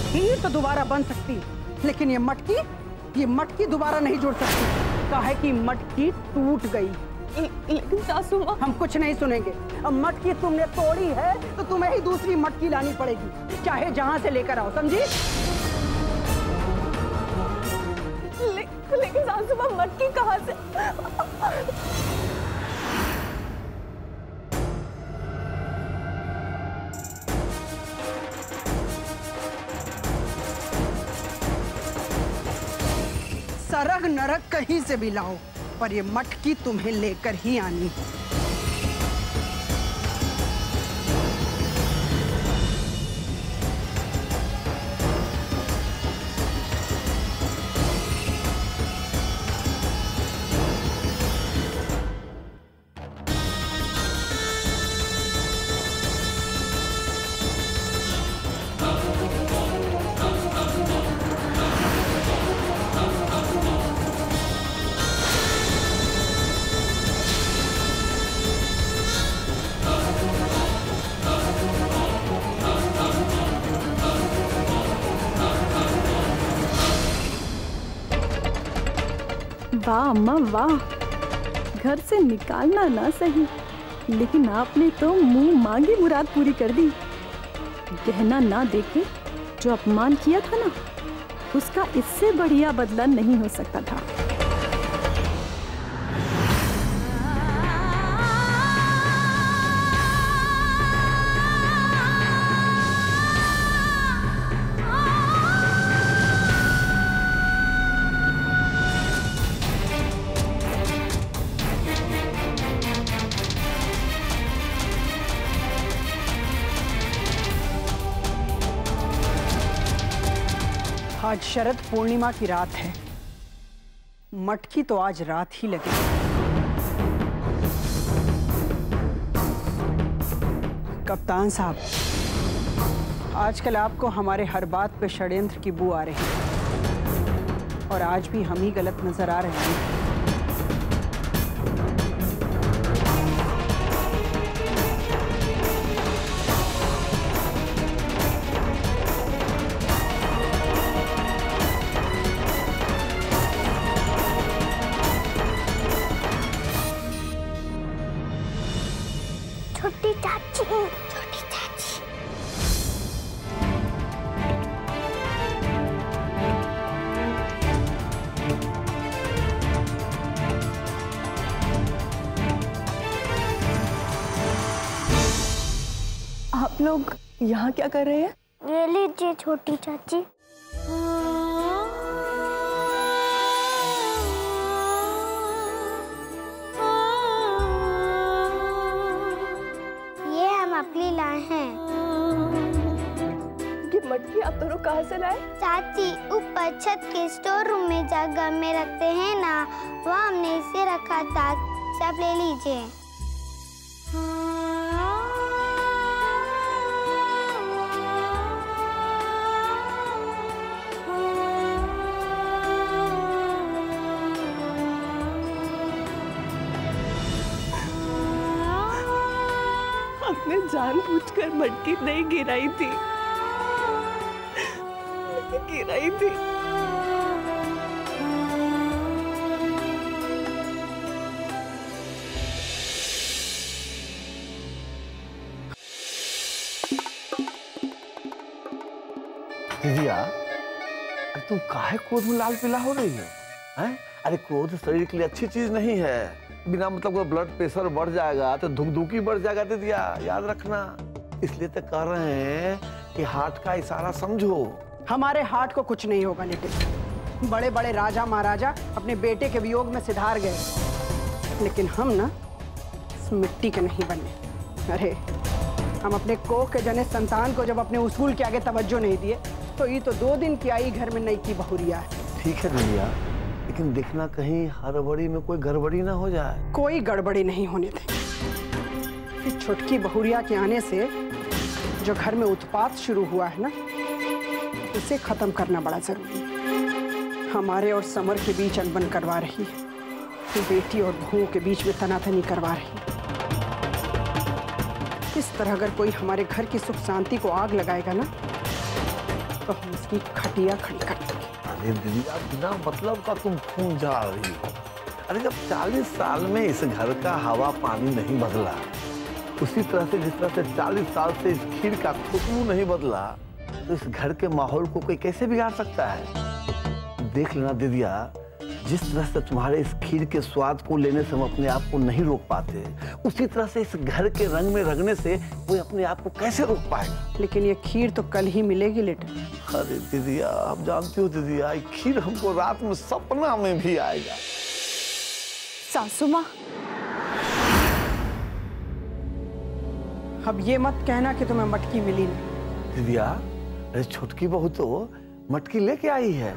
खीर तो दोबारा बन सकती, लेकिन ये मटकी दोबारा नहीं जुड़ सकती। काहे कि मटकी टूट गई। लेकिन सासू माँ, हम कुछ नहीं सुनेंगे। अब मटकी तुमने तोड़ी है तो तुम्हें ही दूसरी मटकी लानी पड़ेगी, चाहे जहां से लेकर आओ, समझी? लेकिन सासू माँ, मटकी कहाँ से? सरग नरक कहीं से भी लाओ, पर ये मटकी तुम्हें लेकर ही आनी है। वाह अम्मा वाह, घर से निकालना ना सही, लेकिन आपने तो मुंह मांगी मुराद पूरी कर दी। गहना ना देके जो अपमान किया था ना, उसका इससे बढ़िया बदला नहीं हो सकता था। आज शरद पूर्णिमा की रात है, मटकी तो आज रात ही लगेगी। कप्तान साहब, आजकल आपको हमारे हर बात पे षड्यंत्र की बू आ रही है, और आज भी हम ही गलत नजर आ रहे हैं। छोटी चाची, छोटी चाची। आप लोग यहाँ क्या कर रहे हैं? ये लीजिए छोटी चाची। मछली लाए हैं। ये मटकी आप दोनों कहाँ से लाए? चाची, ऊपर छत के स्टोर रूम में जगह में रखते हैं ना, वहाँ हमने इसे रखा था, सब ले लीजिए। हमने जानबूझकर मटकी नहीं गिराई थी, गिराई थी। दीदिया, अरे तुम काहे क्रोध में लाल पीला हो रही हो? हैं? अरे क्रोध शरीर के लिए अच्छी चीज नहीं है। बिना मतलब को ब्लड प्रेशर बढ़ जाएगा तो धुकधुकी बढ़ जाएगा दीदिया, याद रखना। इसलिए तो कह रहे हैं कि हार्ट का इशारा समझो। हमारे हार्ट को कुछ नहीं होगा नितिन। बड़े बड़े राजा महाराजा अपने बेटे के वियोग में सिधार गए, लेकिन हम ना इस मिट्टी के नहीं बने। अरे हम अपने कोख के जने संतान को जब अपने उसूल के आगे तवज्जो नहीं दिए, तो ये तो 2 दिन की आई घर में नई की बहुरिया है। ठीक है दीदिया, लेकिन देखना कहीं हड़बड़ी में कोई गड़बड़ी ना हो जाए। कोई गड़बड़ी नहीं होने देंगे। छुटकी बहुरिया के आने से जो घर में उत्पात शुरू हुआ है ना, उसे खत्म करना बड़ा जरूरी है। हमारे और समर के बीच अनबन करवा रही है, बेटी और बहुओं के बीच में तनातनी करवा रही है। इस तरह अगर कोई हमारे घर की सुख शांति को आग लगाएगा ना, तो हम इसकी खटिया खड़ी कर देंगे। अरे दीदी आप बिना मतलब का तुम खून जा रही हो। अरे जब 40 साल में इस घर का हवा पानी नहीं बदला, उसी तरह से जिस तरह से 40 साल से इस खीर का खुशबू नहीं बदला, तो इस घर के माहौल को कोई कैसे बिगाड़ सकता है? देख लेना दीदिया, जिस तरह से तुम्हारे इस खीर के स्वाद को लेने से हम अपने आप को नहीं रोक पाते, उसी तरह से इस घर के रंग में रंगने से कोई अपने आप को कैसे रोक पाएगा? लेकिन ये खीर तो कल ही मिलेगी लिटिल। अरे दीदिया आप जानती हो दीदिया, ये खीर हमको रात में सपना में भी आएगा। सासू माँ, अब ये मत कहना कि तुम्हें मटकी मिली नहीं। दीदिया, अरे छोटकी बहू तो मटकी लेके आई है।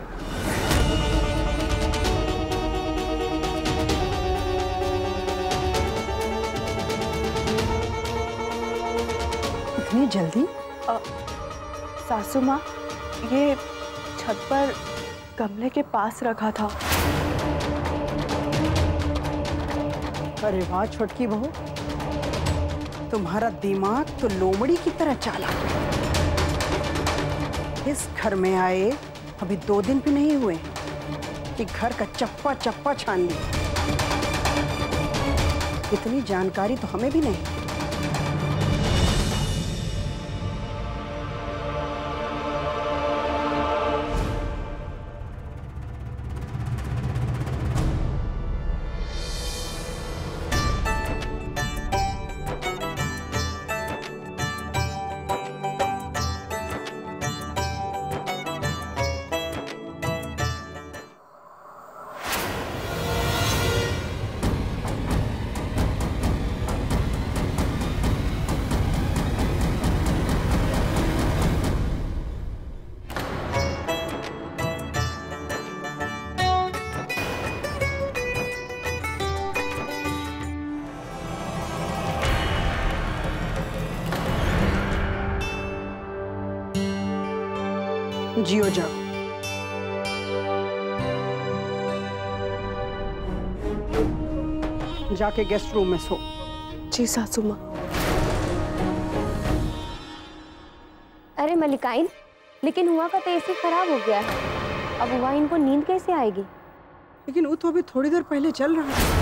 इतनी जल्दी? सासू माँ, ये छत पर गमले के पास रखा था। अरे वाह छोटकी बहू, तुम्हारा दिमाग तो लोमड़ी की तरह चालाक है। इस घर में आए अभी 2 दिन भी नहीं हुए कि घर का चप्पा चप्पा छान लिया। इतनी जानकारी तो हमें भी नहीं। जियो जाओ। जाके गेस्ट रूम में सो। जी सासू माँ। अरे मलिकाइन, लेकिन हुआ का तो एसी खराब हो गया है। अब हुआ इनको नींद कैसे आएगी? लेकिन वो तो अभी थोड़ी देर पहले चल रहा है।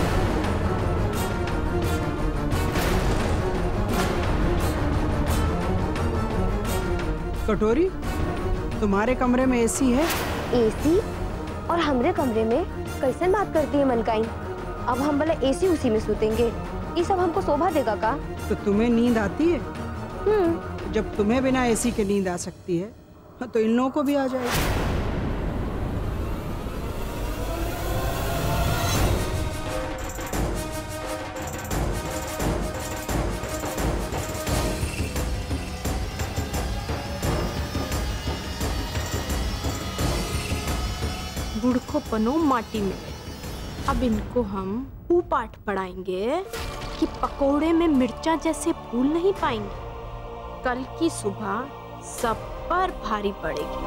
कटोरी, तुम्हारे कमरे में एसी है? एसी? और हमरे कमरे में? कैसे बात करती है मलिकाइन? अब हम भले एसी उसी में सूतेंगे? ये सब हमको शोभा देगा का? तो तुम्हें नींद आती है? जब तुम्हें बिना एसी के नींद आ सकती है तो इन लोगों को भी आ जाएगी। बुढ़को बनो माटी में। अब इनको हम वो पाठ पढ़ाएंगे कि पकोड़े में मिर्चा जैसे फूल नहीं पाएंगे। कल की सुबह सब पर भारी पड़ेगी।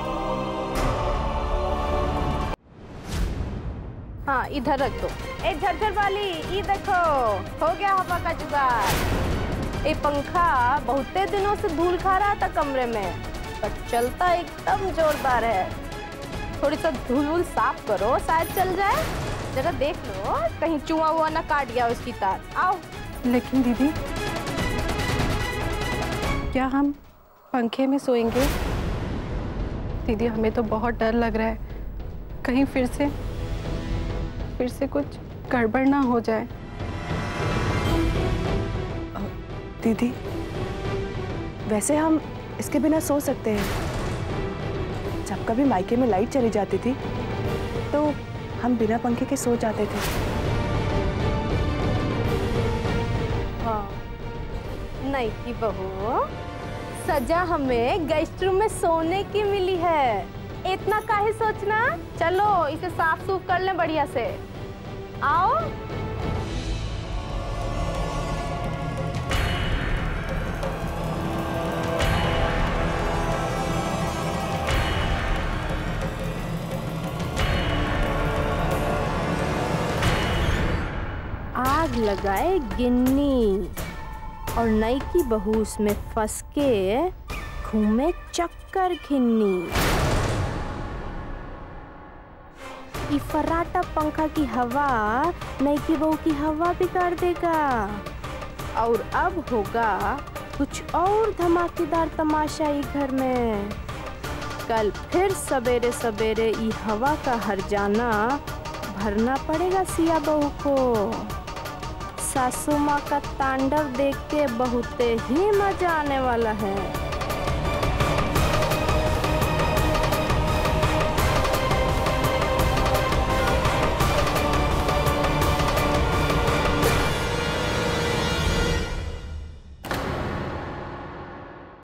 हाँ, इधर रख दो। ए झरझर वाली, ये देखो हो गया हवा का जुगाड़। ये पंखा बहुते दिनों से धूल खा रहा था कमरे में, पर चलता एकदम जोरदार है। थोड़ी सा धूल साफ करो, शायद चल जाए। जरा देख लो कहीं चूहा हुआ ना काट गया उसकी तार। आओ। लेकिन दीदी, क्या हम पंखे में सोएंगे? दीदी, हमें तो बहुत डर लग रहा है, कहीं फिर से कुछ गड़बड़ ना हो जाए। दीदी, वैसे हम इसके बिना सो सकते हैं। जब कभी मायके में लाइट चली जाती थी तो हम बिना पंखे के सो जाते थे। हाँ, नहीं की बहू, सजा हमें गेस्ट रूम में सोने की मिली है। इतना काहे सोचना। चलो इसे साफ सूफ कर लें बढ़िया से। आओ। आग लगाए गिन्नी और नई की बहू उसमें फंस के घूमे चक्कर घिन्नी। ये फर्राटा पंखा की हवा नई की बहू की हवा बिगाड़ देगा। और अब होगा कुछ और धमाकेदार तमाशा ये घर में। कल फिर सवेरे सवेरे ये हवा का हर्जाना भरना पड़ेगा सिया बहू को। सासू माँ का तांडव देख के बहुते ही मजा आने वाला है।